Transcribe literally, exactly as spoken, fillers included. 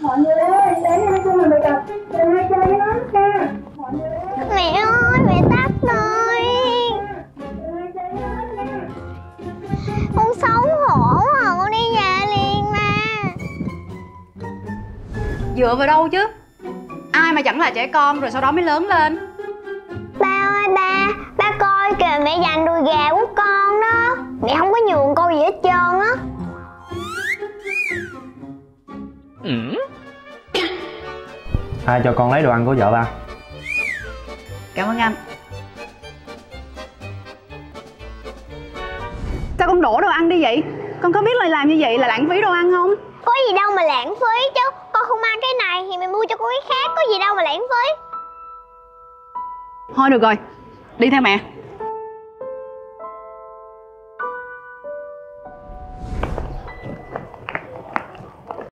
Mọi người ơi, đến đây cho mình được gặp. Đừng hay chơi với nó nha. Mọi người ơi. Mẹ ơi, mẹ tắt rồi. Đừng hay chơi với nó nha. Con xấu hổ à, con đi về liền mà. Dựa vào đâu chứ? Ai mà chẳng là trẻ con rồi sau đó mới lớn lên. Ba ơi ba, ba coi kìa, mẹ giành đùi gà của con đó. Mẹ không có nhường con gì hết trơn á. Ừ. Ai cho con lấy đồ ăn của vợ ba? Cảm ơn anh. Sao con đổ đồ ăn đi vậy? Con có biết là làm như vậy là lãng phí đồ ăn không? Có gì đâu mà lãng phí chứ. Con không ăn cái này thì mẹ mua cho con cái khác. Có gì đâu mà lãng phí. Thôi được rồi, đi theo mẹ.